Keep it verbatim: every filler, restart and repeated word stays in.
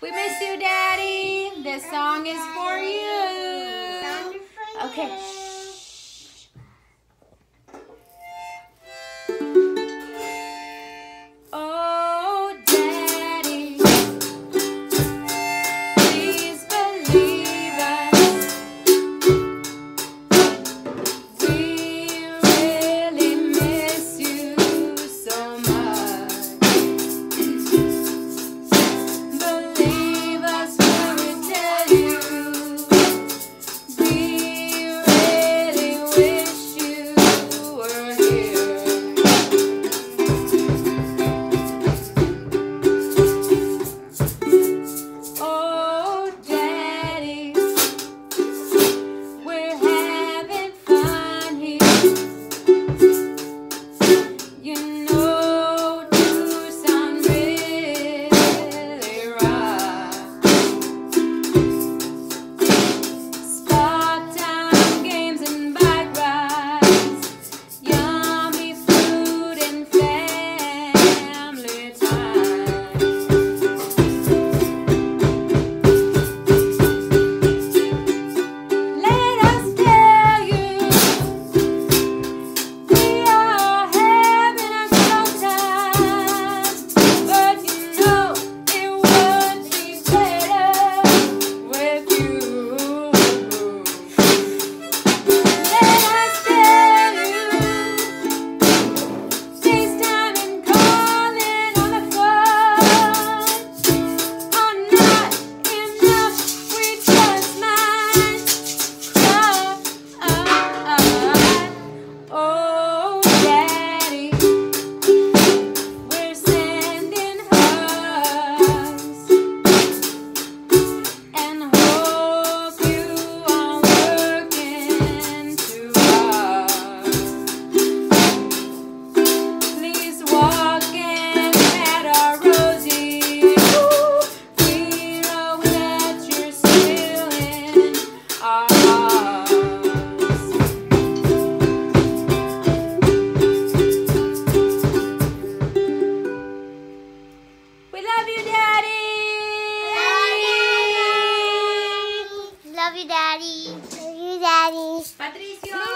We miss you, Daddy. This song is for you. Okay. Oh, Daddy, please believe us. We really miss you so much. Believe us when we tell you we really wish you were here. Oh, Daddy, we're having fun here. You know, Tucson really rocks. Spot time games and bike rides, yummy food and family time. Let us tell you, we are having a good time, but you know it would be better with you. Let us tell you, FaceTime and calling on the phone are not enough. We just might cry. Oh, Daddy, we're sending hugs and hope you are working too hard. Please walk in at our Rosie. We know that you're still in our hearts. We love you, Daddy. Love you, Daddy. Love you, Daddy. Patricio.